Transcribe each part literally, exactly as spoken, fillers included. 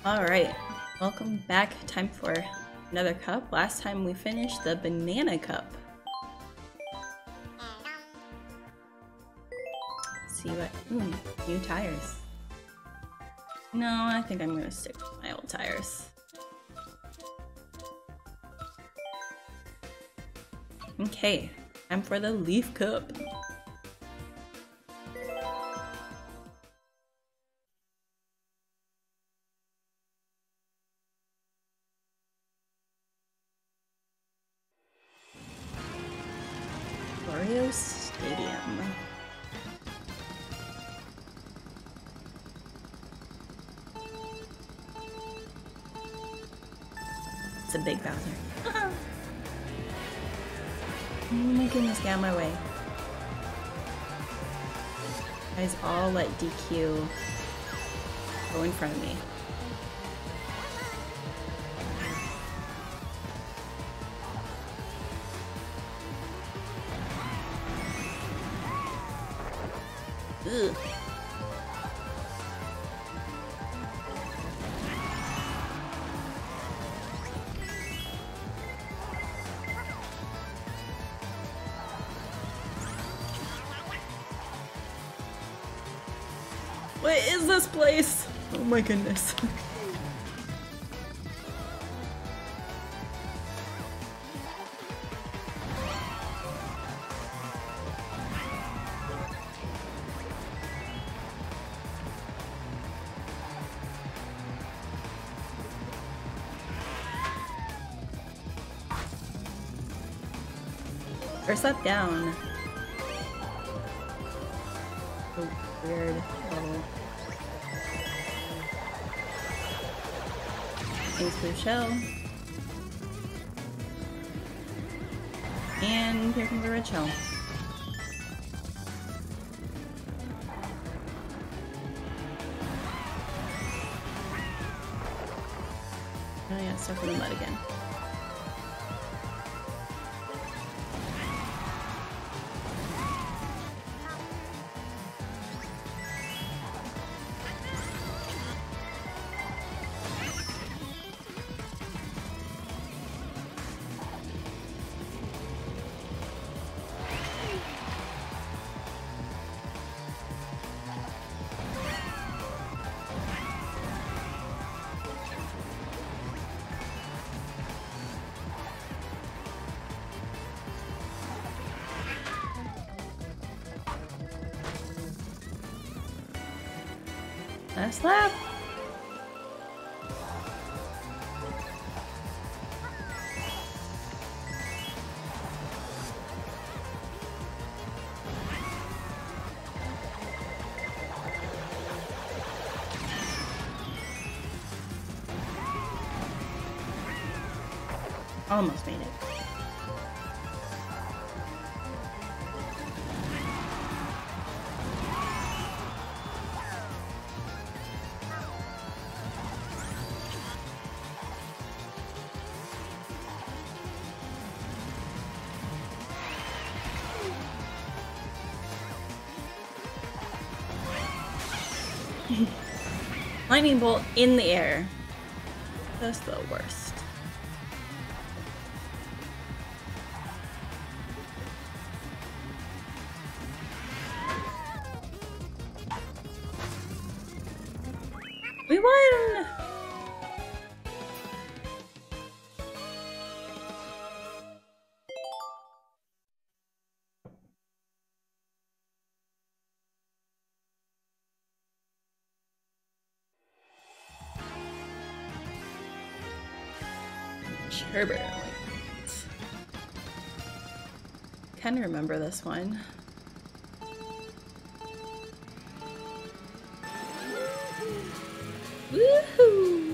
Alright, welcome back. Time for another cup. Last time we finished the banana cup. Let's see what... Ooh, new tires. No, I think I'm gonna stick with my old tires. Okay, time for the leaf cup. Stadium. It's a big Bowser. Oh my goodness, get out of my way. Guys all let D Q go in front of me. Ugh. What is this place? Oh my goodness. First up, down. Oh, weird level. Thanks for the shell. And here comes the red shell. Oh yeah, stuck in the mud again. Last lap. Almost made it. Lightning bolt in the air. That's the worst. We won! Sherbert. Kind of remember this one. Woohoo!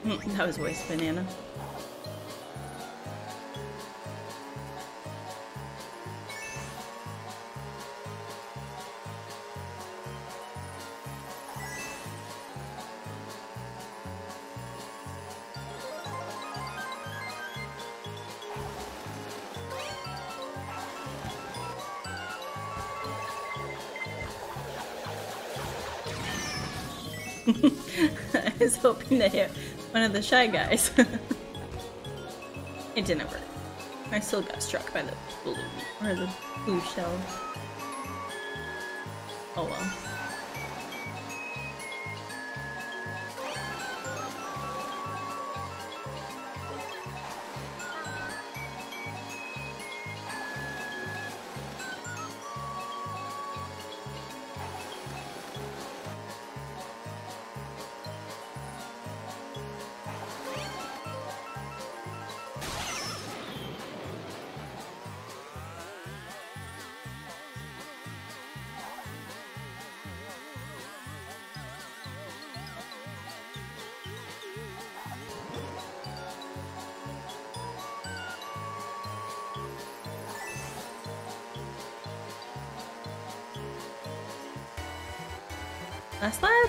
Mm, that was waste banana. I was hoping to hit one of the shy guys. It didn't work. I still got struck by the blue, or the blue shell. Oh well. Last lap?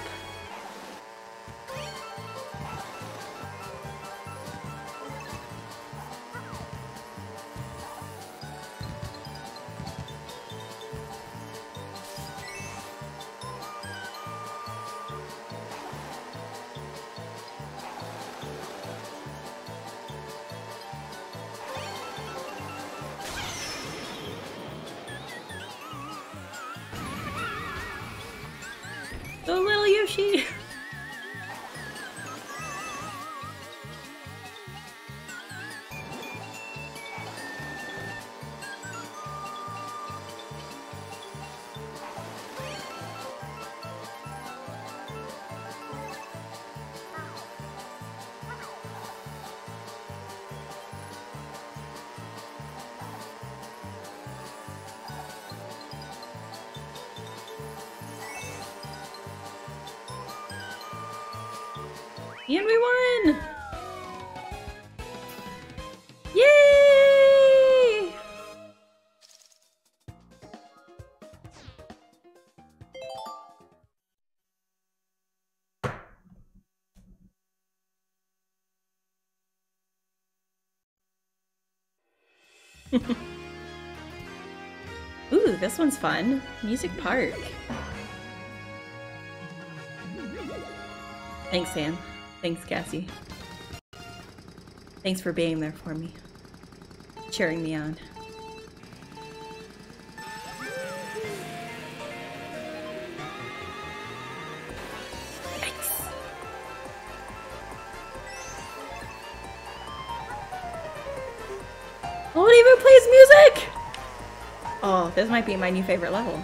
Oh, little Yoshi! And we won! Yay! Ooh, this one's fun. Music Park. Thanks, Sam. Thanks, Cassie. Thanks for being there for me. Cheering me on. Thanks. Oh, it even plays music! Oh, this might be my new favorite level.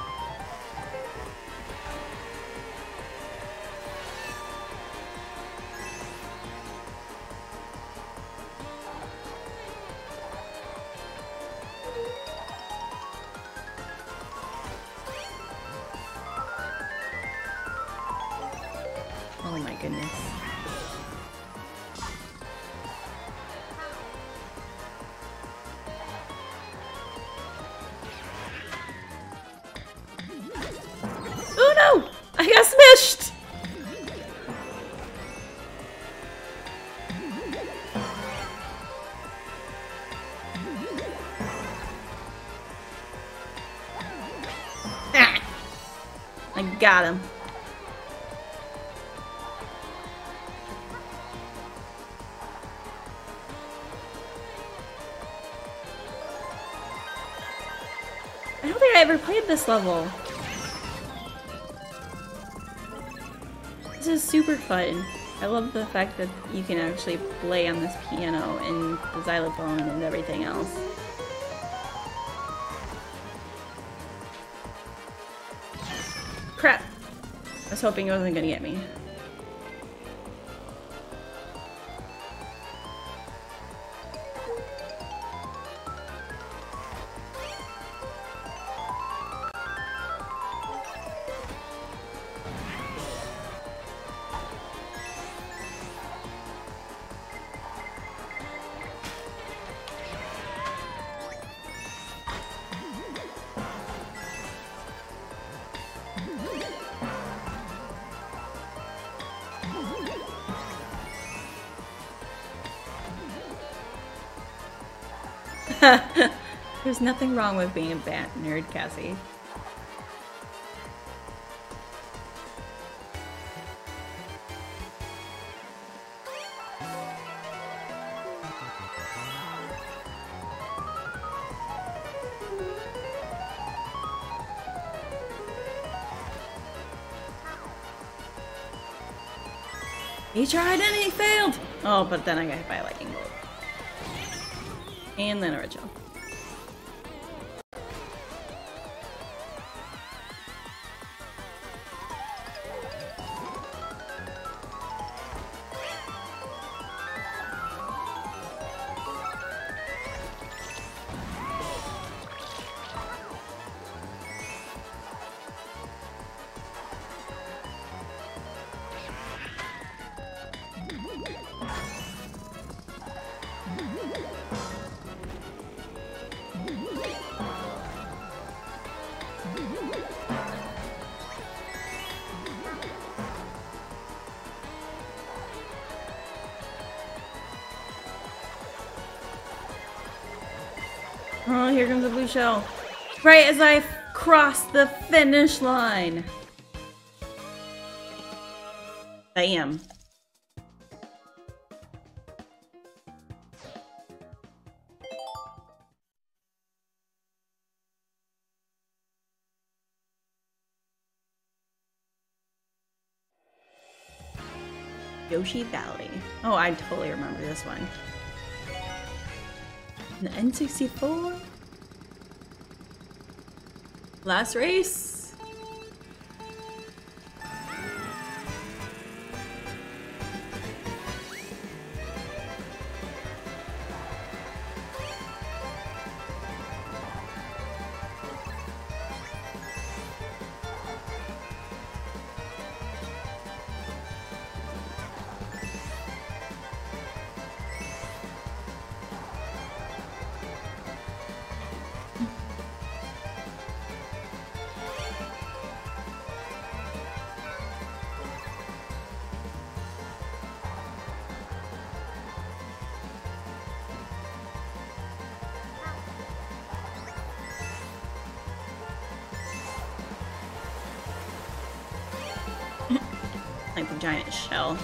Oh my goodness. Oh no! I got smashed! Ah! I got him. I don't think I ever played this level. This is super fun. I love the fact that you can actually play on this piano and the xylophone and everything else. Crap! I was hoping it wasn't gonna get me. There's nothing wrong with being a bat nerd, Cassie. He tried and he failed! Oh, but then I got hit by a lightning bolt. And then a red shell. Oh, here comes a blue shell. Right as I cross the finish line. Bam. Yoshi Valley. Oh, I totally remember this one. The N sixty-four. Last race. Like the giant shell.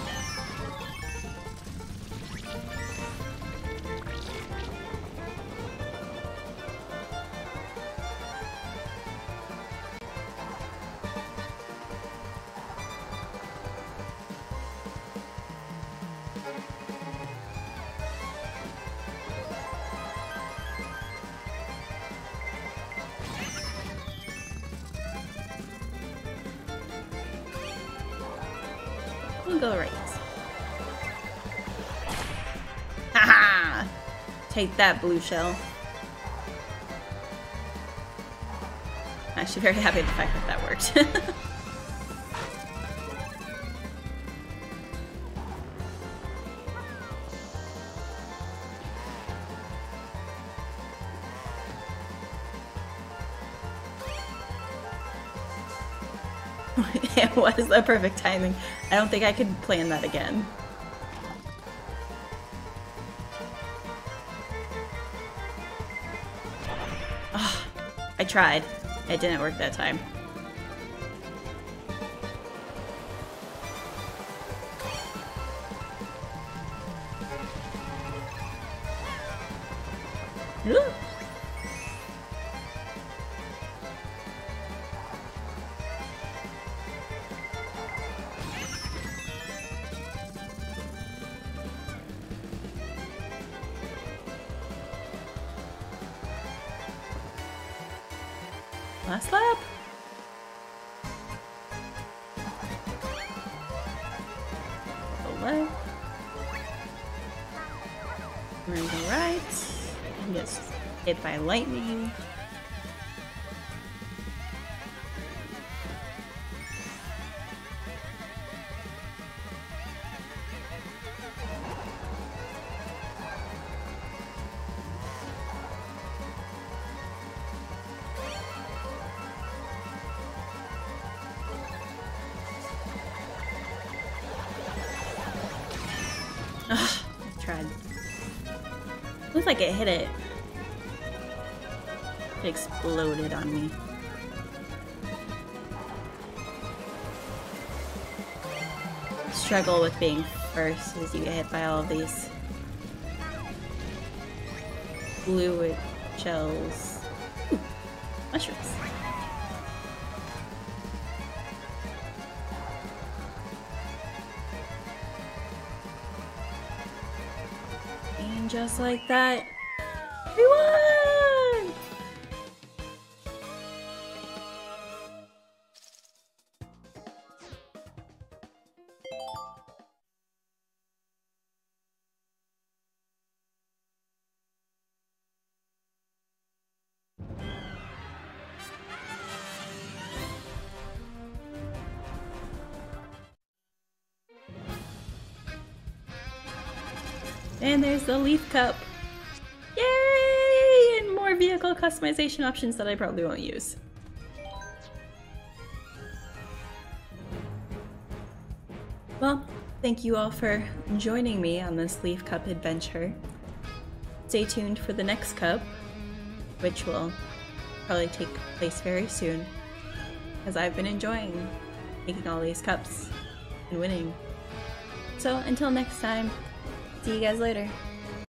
We'll go right. Haha! Take that, blue shell. I'm actually very happy with the fact that that worked. It was a perfect timing. I don't think I could plan that again. Oh, I tried. It didn't work that time. Ooh. Last lap. Go left. We're gonna go right. And get hit by lightning. Ugh, I tried. Looks like it hit it It exploded on me. Struggle with being first as you get hit by all of these fluid shells. Ooh, mushrooms. And just like that, we won! And there's the Leaf Cup. Yay! And more vehicle customization options that I probably won't use. Well, thank you all for joining me on this Leaf Cup adventure. Stay tuned for the next cup, which will probably take place very soon, as I've been enjoying making all these cups and winning. So until next time, see you guys later.